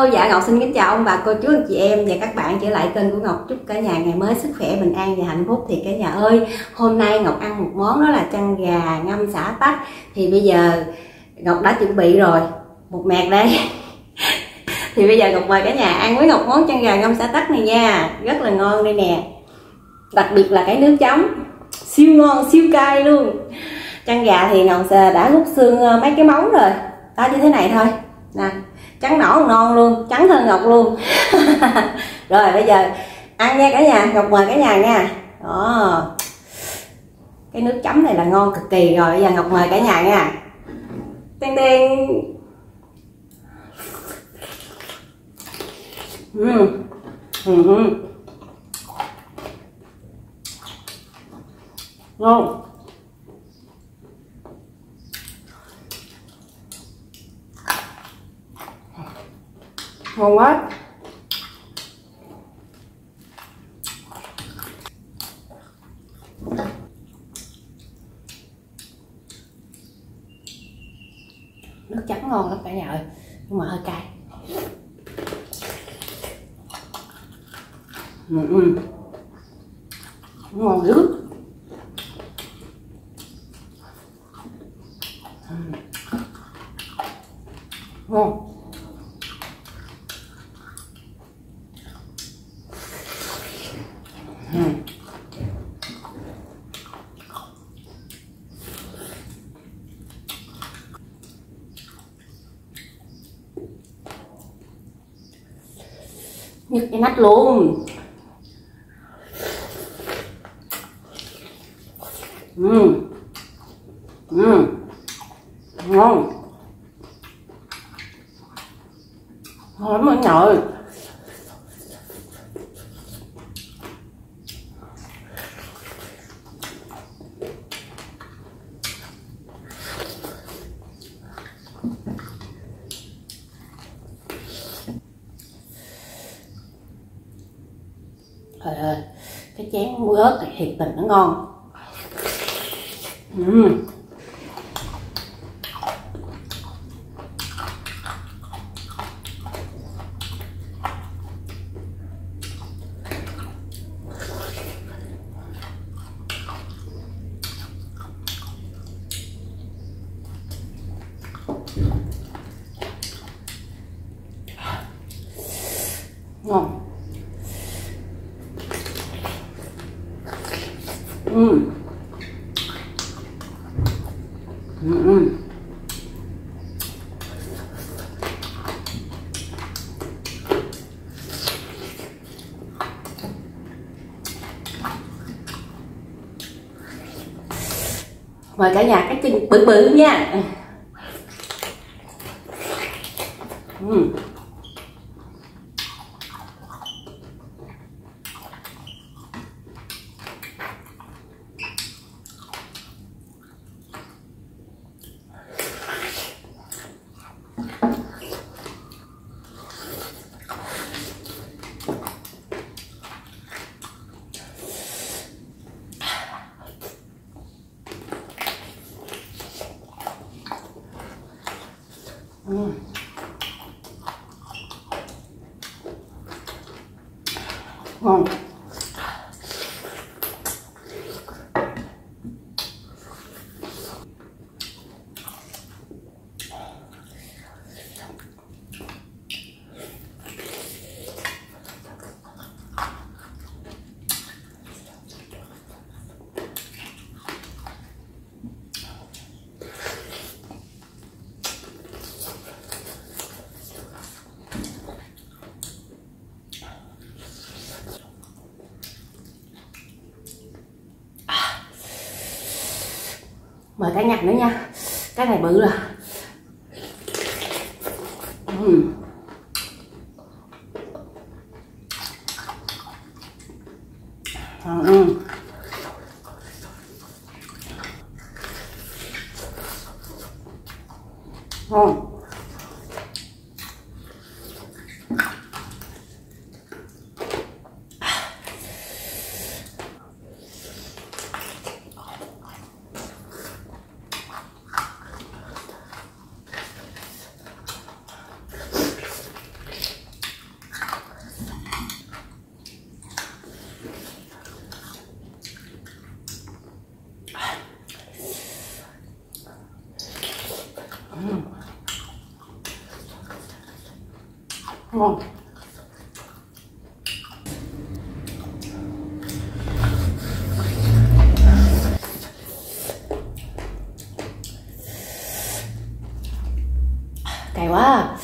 Hello, dạ Ngọc xin kính chào ông bà, cô chú, anh chị em và các bạn trở lại kênh của Ngọc. Chúc cả nhà ngày mới sức khỏe, bình an và hạnh phúc. Thì cả nhà ơi, hôm nay Ngọc ăn một món đó là chăn gà ngâm xả tắc. Thì bây giờ Ngọc đã chuẩn bị rồi, một mẹt đây. Thì bây giờ Ngọc mời cả nhà ăn với Ngọc món chăn gà ngâm xả tắc này nha. Rất là ngon đây nè. Đặc biệt là cái nước chấm siêu ngon, siêu cay luôn. Chăn gà thì Ngọc đã rút xương mấy cái móng rồi. Đó, như thế này thôi nè, trắng nõn non luôn, trắng hơn Ngọc luôn. Rồi bây giờ ăn nha cả nhà. Ngọc mời cả nhà nha. Đó, cái nước chấm này là ngon cực kỳ rồi. Bây giờ Ngọc mời cả nhà nha. Ten ten. Ngon. Ngon quá. Nước chấm ngon lắm cả nhà ơi, nhưng mà hơi cay. Ngon dữ. Ngon. Nhức cái nách luôn. Ngon. Ngon lắm anh ơi. Trời ơi, cái chén muối ớt này thiệt tình nó ngon. Ngon. Mời cả nhà cái chân bự bự nha. Ngon. Mời cả nhà nữa nha. Cái này bự rồi. Ngon. Ngon. Cay quá à.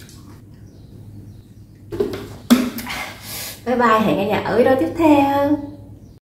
Bye bye, hẹn cả nhà ở video tiếp theo.